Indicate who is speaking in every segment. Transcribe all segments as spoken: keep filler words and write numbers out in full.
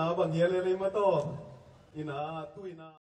Speaker 1: ina bang yele le mato ina tu ina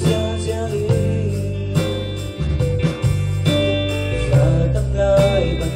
Speaker 2: lại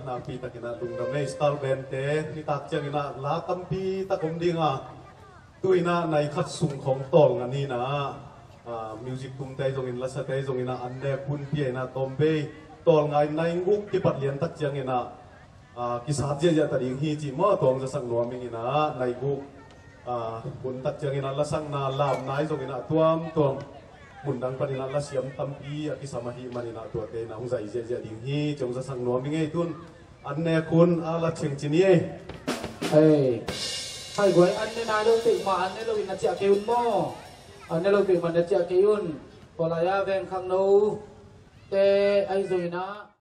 Speaker 1: na pi takina lung dam nei star band te ni tak chang ina la tam pi ta kom dinga tuina nai khat sung khong tol ngani na music tum te jong in la sa te jong ina anne kun pi na tombe tol ngai nai nguk ki pat lian tak chang ina ki sa je ja ta ding hi chi mo tong ja sang no ming ina nai guk kun tak chang ina la sang na lam nai jong ina tuam tuam bundang panina la siam tampi aki samahi manina to te na hung zai je je ding hi chong sa sang no mi ngai tun anne kun ala ching chini e
Speaker 2: hey hai goi anne na lo ti ma anne lo ina cha keun mo anne lo ti ma na cha keun pola ya ven khang no te ai zoi na